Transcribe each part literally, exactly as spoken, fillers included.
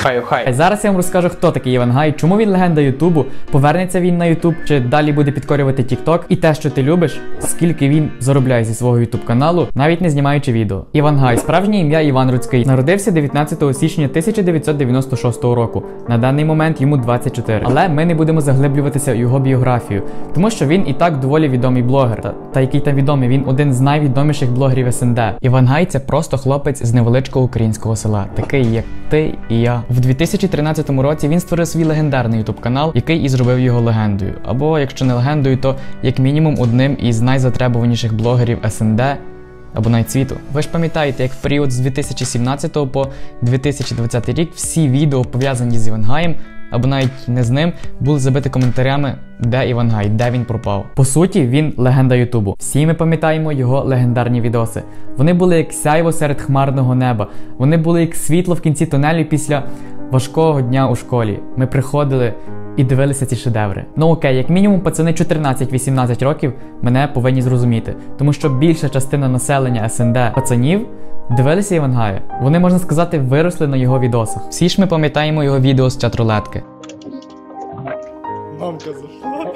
Хай, хай. Зараз я вам розкажу, хто такий Івангай, чому він легенда Ютубу, повернеться він на Ютуб, чи далі буде підкорювати Тікток, і те, що ти любиш, скільки він заробляє зі свого Ютуб каналу, навіть не знімаючи відео. Івангай, справжнє ім'я Іван Руцький, народився дев'ятнадцятого січня тисяча дев'ятсот дев'яносто шостого року. На даний момент йому двадцять чотири. Але ми не будемо заглиблюватися у його біографію, тому що він і так доволі відомий блогер. Та, та який там відомий, він один з найвідоміших блогерів СНД. Івангай – це просто хлопець з невеличкого українського села, такий як ти і я. В дві тисячі тринадцятому році він створив свій легендарний ютуб канал, який і зробив його легендою. Або, якщо не легендою, то як мінімум одним із найзатребуваніших блогерів СНД або навіть світу. Ви ж пам'ятаєте, як в період з дві тисячі сімнадцятого по дві тисячі двадцятий рік всі відео, пов'язані з Івангаєм, або навіть не з ним, були забиті коментарями, де Івангай, де він пропав. По суті, він легенда Ютубу. Всі ми пам'ятаємо його легендарні відоси. Вони були як сяйво серед хмарного неба. Вони були як світло в кінці тунелю після важкого дня у школі. Ми приходили і дивилися ці шедеври. Ну окей, як мінімум пацани чотирнадцять-вісімнадцять років мене повинні зрозуміти. Тому що більша частина населення СНД пацанів дивилися Івангая. Вони, можна сказати, виросли на його відосах. Всі ж ми пам'ятаємо його відео з чат-рулетки. Мамка зашла.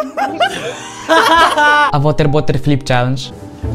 А Water-Butter Flip Challenge.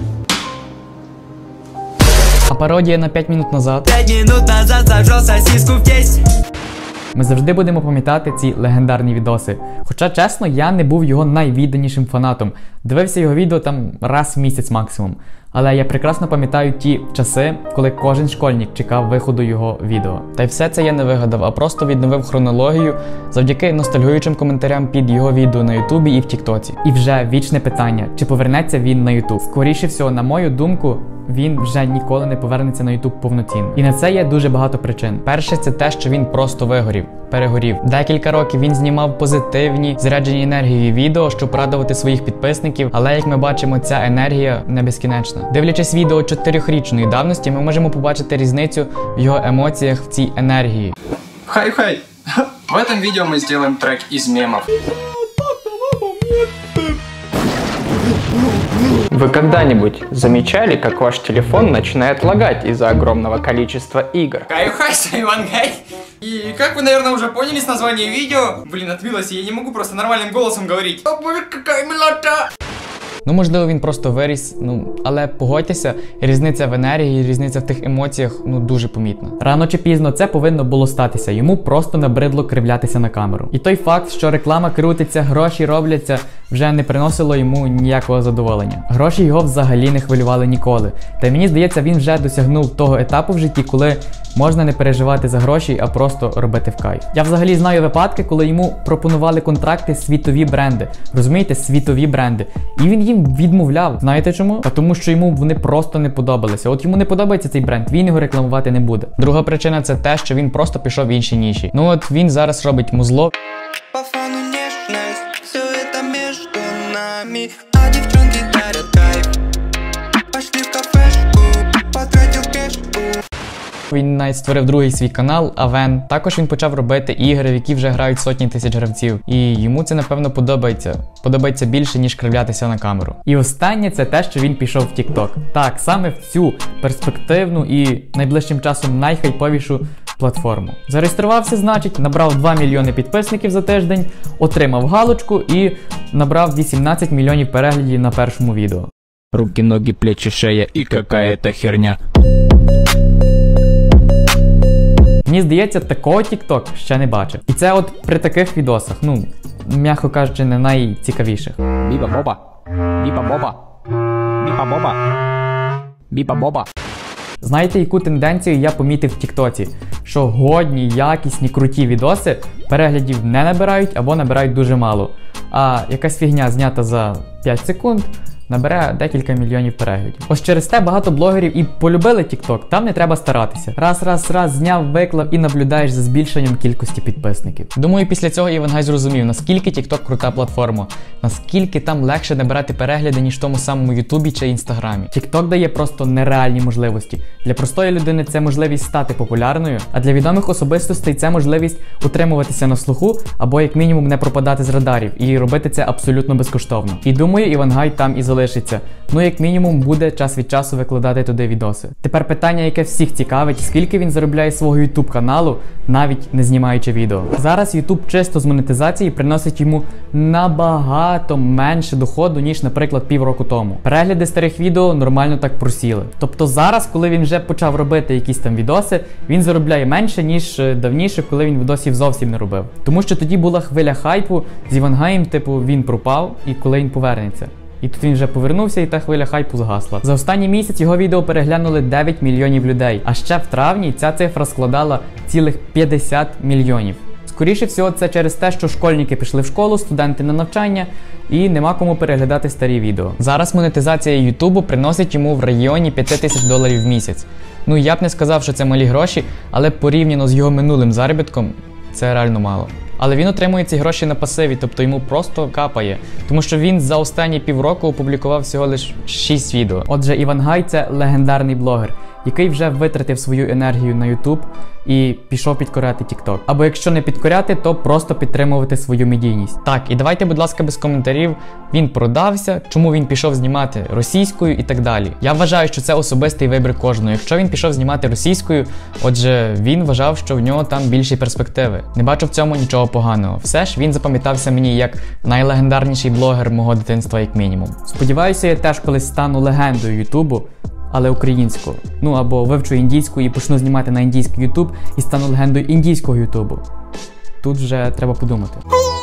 А пародія на п'ять минут назад. п'ять минут назад зажав сосиску в тесті. Ми завжди будемо пам'ятати ці легендарні відоси. Хоча, чесно, я не був його найвідданішим фанатом. Дивився його відео там раз в місяць максимум. Але я прекрасно пам'ятаю ті часи, коли кожен школьник чекав виходу його відео. Та й все це я не вигадав, а просто відновив хронологію завдяки ностальгуючим коментарям під його відео на Ютубі і в Тіктоці. І вже вічне питання, чи повернеться він на Ютуб? Скоріше всього, на мою думку, він вже ніколи не повернеться на Ютуб повноцінно. І на це є дуже багато причин. Перше, це те, що він просто вигорів, перегорів. Декілька років він знімав позитивні, заряджені енергією відео, щоб радувати своїх підписників, але, як ми бачимо, ця енергія не безкінечна. Дивлячись відео чотирьохрічної давності, ми можемо побачити різницю в його емоціях, в цій енергії. Хай-хай. В этом видео мы сделаем трек из мемов. Вы когда-нибудь замечали, как ваш телефон начинает лагать из-за огромного количества игр? Каюхайся, Ивангай! И как вы, наверное, уже поняли с названия видео, блин, отбилось, я не могу просто нормальным голосом говорить. О, боже, какая милота! Ну, можливо, він просто виріс, ну, але погодьтеся, різниця в енергії, різниця в тих емоціях, ну, дуже помітна. Рано чи пізно це повинно було статися, йому просто набридло кривлятися на камеру. І той факт, що реклама крутиться, гроші робляться, вже не приносило йому ніякого задоволення. Гроші його взагалі не хвилювали ніколи. Та мені здається, він вже досягнув того етапу в житті, коли можна не переживати за гроші, а просто робити в кайф. Я взагалі знаю випадки, коли йому пропонували контракти світові бренди. Розумієте, світові бренди. І він їм відмовляв. Знаєте чому? А тому, що йому вони просто не подобалися. От йому не подобається цей бренд, він його рекламувати не буде. Друга причина – це те, що він просто пішов в інші ніші. Ну от він зараз робить музло. По фану нежность, все это между нами, а девчонки дарят кайф. Пошли в кафешку, потратил кэшку. Він навіть створив другий свій канал Авен. Також він почав робити ігри, в які вже грають сотні тисяч гравців. І йому це, напевно, подобається. Подобається більше, ніж кривлятися на камеру. І останнє – це те, що він пішов в Тікток. Так, саме в цю перспективну і найближчим часом найхайповішу платформу. Зареєструвався, значить, набрав два мільйони підписників за тиждень, отримав галочку і набрав вісімнадцять мільйонів переглядів на першому відео. Руки, ноги, плечи, шея и какая-то херня. Мені здається, такого TikTok ще не бачив. І це от при таких відосах, ну, м'яко кажучи, не найцікавіших. Біба-боба. Біба-боба. Біба-боба. Біба-боба. Знаєте, яку тенденцію я помітив в TikTok? Що годні, якісні, круті відоси переглядів не набирають або набирають дуже мало. А якась фігня знята за п'ять секунд набере декілька мільйонів переглядів. Ось через те багато блогерів і полюбили TikTok, там не треба старатися. Раз, раз, раз, зняв, виклав і наблюдаєш за збільшенням кількості підписників. Думаю, після цього Івангай зрозумів, наскільки TikTok крута платформа, наскільки там легше набирати перегляди, ніж в тому самому Ютубі чи Інстаграмі. TikTok дає просто нереальні можливості. Для простої людини це можливість стати популярною, а для відомих особистостей це можливість утримуватися на слуху або як мінімум не пропадати з радарів і робити це абсолютно безкоштовно. І думаю, Івангай там і залишився. залишиться. Ну, як мінімум, буде час від часу викладати туди відоси. Тепер питання, яке всіх цікавить, скільки він заробляє з свого YouTube каналу, навіть не знімаючи відео. Зараз YouTube чисто з монетизації приносить йому набагато менше доходу, ніж, наприклад, півроку тому. Перегляди старих відео нормально так просіли. Тобто зараз, коли він вже почав робити якісь там відоси, він заробляє менше, ніж давніше, коли він відосів зовсім не робив. Тому що тоді була хвиля хайпу з Івангаєм, типу, він пропав і коли він повернеться. І тут він вже повернувся, і та хвиля хайпу згасла. За останній місяць його відео переглянули дев'ять мільйонів людей. А ще в травні ця цифра складала цілих п'ятдесят мільйонів. Скоріше всього, це через те, що школьники пішли в школу, студенти на навчання, і нема кому переглядати старі відео. Зараз монетизація Ютубу приносить йому в районі п'ять тисяч доларів в місяць. Ну, я б не сказав, що це малі гроші, але порівняно з його минулим заробітком, це реально мало. Але він отримує ці гроші на пасиві, тобто йому просто капає. Тому що він за останні півроку опублікував всього лише шість відео. Отже, Івангай – це легендарний блогер, який вже витратив свою енергію на YouTube і пішов підкоряти TikTok. Або якщо не підкоряти, то просто підтримувати свою медійність. Так, і давайте, будь ласка, без коментарів, він продався, чому він пішов знімати російською і так далі. Я вважаю, що це особистий вибір кожного. Якщо він пішов знімати російською, отже, він вважав, що в нього там більші перспективи. Не бачу в цьому нічого поганого. Все ж він запам'ятався мені як найлегендарніший блогер мого дитинства, як мінімум. Сподіваюся, я теж колись стану легендою Ютубу, але українською. Ну або вивчу індійську і почну знімати на індійський Ютуб і стану легендою індійського Ютубу. Тут вже треба подумати.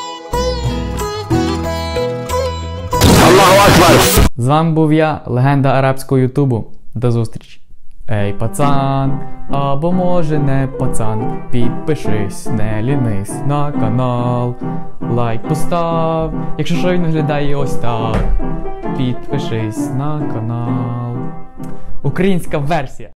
З вами був я, легенда арабського Ютубу. До зустрічі. Ей, пацан, або може не пацан, підпишись, не лінись на канал, лайк постав, якщо що він виглядає ось так, підпишись на канал. Українська версія.